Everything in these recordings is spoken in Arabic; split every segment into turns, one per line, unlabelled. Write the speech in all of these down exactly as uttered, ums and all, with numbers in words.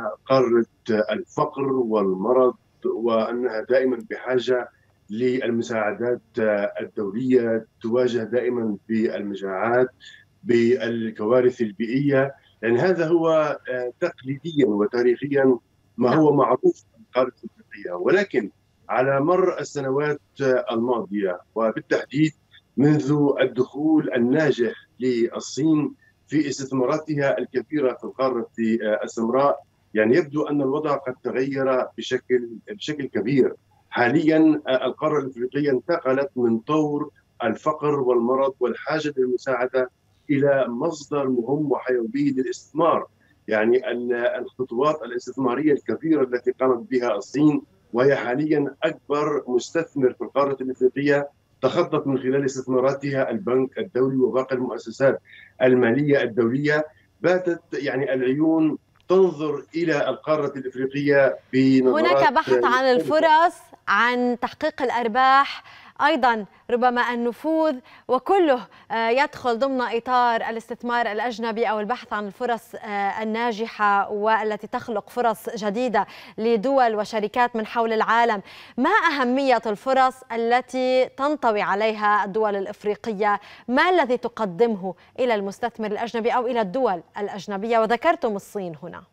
قارة الفقر والمرض، وأنها دائما بحاجة للمساعدات الدولية، تواجه دائما بالمجاعات، بالكوارث البيئية. يعني هذا هو تقليديا وتاريخيا ما
نعم.
هو معروف عن القارة الأفريقية، ولكن على مر السنوات الماضية وبالتحديد منذ الدخول الناجح للصين في استثماراتها الكبيرة في القارة السمراء، يعني يبدو أن الوضع قد تغير بشكل بشكل كبير. حاليا القارة الأفريقية انتقلت من طور الفقر والمرض والحاجة للمساعدة إلى مصدر مهم وحيوي للاستثمار. يعني الخطوات الاستثمارية الكبيرة التي قامت بها الصين، وهي حاليا أكبر مستثمر في القارة الأفريقية، تخطت من خلال استثماراتها البنك الدولي وباقي المؤسسات المالية الدولية. باتت يعني العيون تنظر إلى القارة الأفريقية
هناك
بنظرات
بحث عن
مختلفة.
الفرص، عن تحقيق الأرباح، أيضا ربما النفوذ، وكله يدخل ضمن إطار الاستثمار الأجنبي أو البحث عن الفرص الناجحة والتي تخلق فرص جديدة لدول وشركات من حول العالم. ما أهمية الفرص التي تنطوي عليها الدول الإفريقية؟ ما الذي تقدمه إلى المستثمر الأجنبي أو إلى الدول الأجنبية؟ وذكرتم الصين هنا.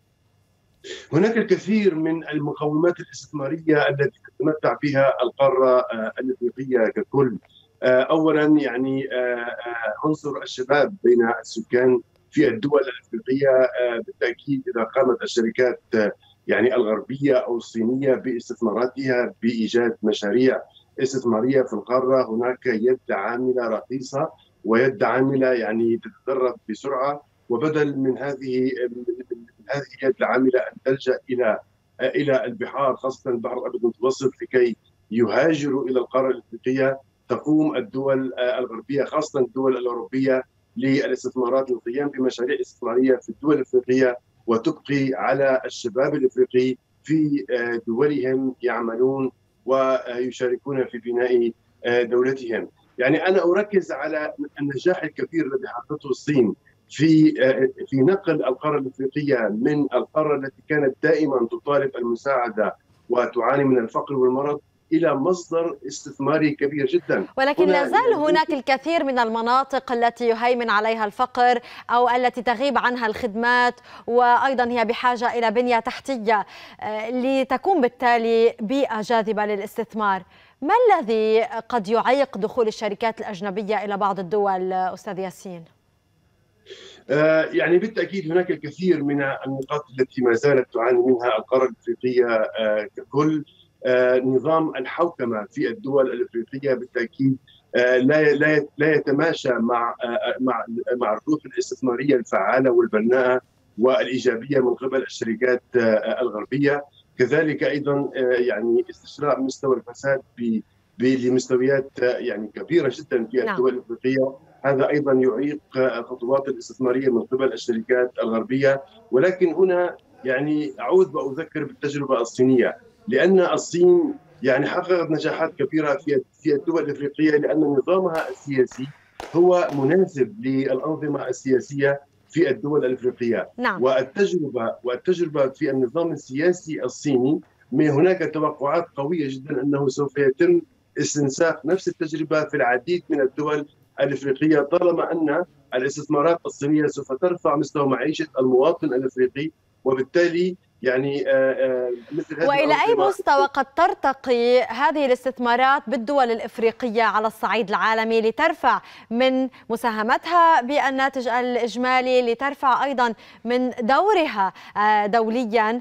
هناك الكثير من المقومات الاستثمارية التي تتمتع بها القارة الأفريقية ككل. أولا يعني عنصر الشباب بين السكان في الدول الأفريقية. بالتأكيد إذا قامت الشركات يعني الغربية أو الصينية باستثماراتها بإيجاد مشاريع استثمارية في القارة، هناك يد عاملة رخيصة ويد عاملة يعني تتدرب بسرعة، وبدل من هذه هذه اليد العامله ان تلجا الى الى البحار، خاصه البحر الابيض المتوسط، لكي يهاجروا الى القاره الافريقيه. تقوم الدول الغربيه خاصه الدول الاوروبيه للاستثمارات للقيام بمشاريع استثماريه في الدول الافريقيه، وتبقي على الشباب الافريقي في دولهم يعملون ويشاركون في بناء دولتهم. يعني انا اركز على النجاح الكبير الذي حققته الصين في في نقل القاره الافريقيه من القاره التي كانت دائما تطالب المساعده وتعاني من الفقر والمرض الى مصدر استثماري كبير جدا.
ولكن لا زال هناك الكثير من المناطق التي يهيمن عليها الفقر أو التي تغيب عنها الخدمات، وأيضا هي بحاجة إلى بنية تحتية لتكون بالتالي بيئة جاذبة للاستثمار. ما الذي قد يعيق دخول الشركات الأجنبية إلى بعض الدول أستاذ ياسين؟
يعني بالتأكيد هناك الكثير من النقاط التي ما زالت تعاني منها القارة الأفريقية ككل. نظام الحوكمة في الدول الأفريقية بالتأكيد لا لا لا يتماشى مع مع مع الروح الاستثمارية الفعالة والبناءة والإيجابية من قبل الشركات الغربية. كذلك أيضا يعني استشراء مستوى الفساد لمستويات يعني كبيرة جدا في الدول الأفريقية. هذا أيضا يعيق الخطوات الاستثمارية من قبل الشركات الغربية. ولكن هنا يعني أعود وأذكر بالتجربة الصينية، لأن الصين يعني حققت نجاحات كبيرة في في الدول الأفريقية لأن نظامها السياسي هو مناسب للأنظمة السياسية في الدول الأفريقية.
نعم.
والتجربة والتجربة في النظام السياسي الصيني، من هناك توقعات قوية جدا أنه سوف يتم استنساخ نفس التجربة في العديد من الدول الافريقيه، طالما ان الاستثمارات الصينيه سوف ترفع مستوى معيشه المواطن الافريقي، وبالتالي يعني مثل هذه
والى اي مستوى قد ترتقي هذه الاستثمارات بالدول الافريقيه على الصعيد العالمي لترفع من مساهمتها بالناتج الاجمالي، لترفع ايضا من دورها دوليا؟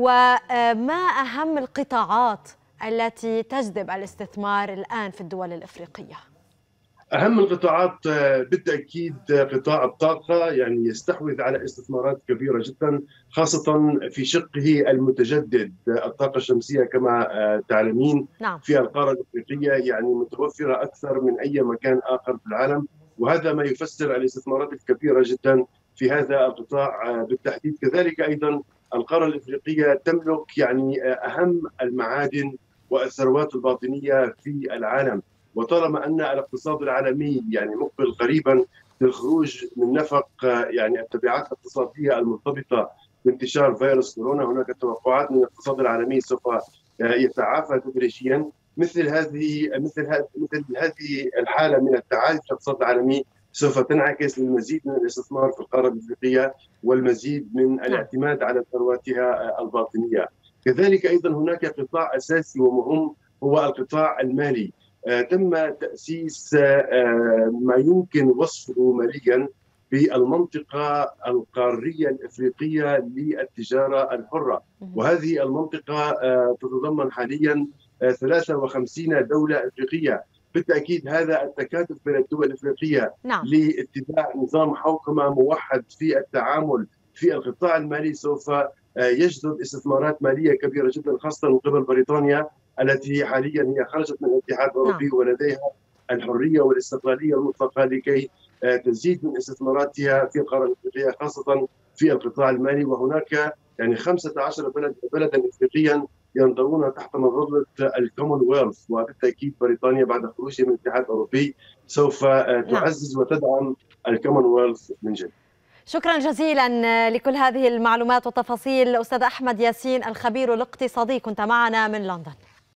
وما اهم القطاعات التي تجذب الاستثمار الان في الدول الافريقيه؟
أهم القطاعات بالتأكيد قطاع الطاقة، يعني يستحوذ على استثمارات كبيرة جدا، خاصة في شقه المتجدد. الطاقة الشمسية كما تعلمين
نعم.
في القارة الأفريقية يعني متوفرة أكثر من أي مكان آخر في العالم، وهذا ما يفسر الاستثمارات الكبيرة جدا في هذا القطاع بالتحديد. كذلك أيضا القارة الأفريقية تملك يعني أهم المعادن والثروات الباطنية في العالم، وطالما ان الاقتصاد العالمي يعني مقبل قريبا للخروج من نفق يعني التبعات الاقتصاديه المرتبطه بانتشار فيروس كورونا. هناك توقعات ان الاقتصاد العالمي سوف يتعافى تدريجيا. مثل هذه مثل هذه مثل هذه الحاله من التعافي في الاقتصاد العالمي سوف تنعكس للمزيد من الاستثمار في القاره الافريقيه والمزيد من الاعتماد على ثرواتها الباطنيه. كذلك ايضا هناك قطاع اساسي ومهم هو القطاع المالي. تم تاسيس ما يمكن وصفه ماليا بالمنطقة القارية الإفريقية للتجارة الحرة، وهذه المنطقة تتضمن حاليا ثلاثة وخمسين دولة إفريقية. بالتأكيد هذا التكاتف بين الدول الإفريقية نعم. لاتباع نظام حوكمة موحد في التعامل في القطاع المالي سوف يجذب استثمارات مالية كبيرة جدا، خاصة من قبل بريطانيا التي حاليا هي خرجت من الاتحاد الأوروبي نعم. ولديها الحرية والاستقلالية المطلقة لكي تزيد من استثماراتها في القاره الافريقيه خاصه في القطاع المالي. وهناك يعني خمسة عشر بلد بلدا افريقيا ينضوون تحت مظله الكومنولث، وبالتاكيد بريطانيا بعد خروجها من الاتحاد الاوروبي سوف تعزز وتدعم الكومنولث من جديد.
شكرا جزيلا لكل هذه المعلومات والتفاصيل استاذ احمد ياسين الخبير الاقتصادي، كنت معنا من لندن.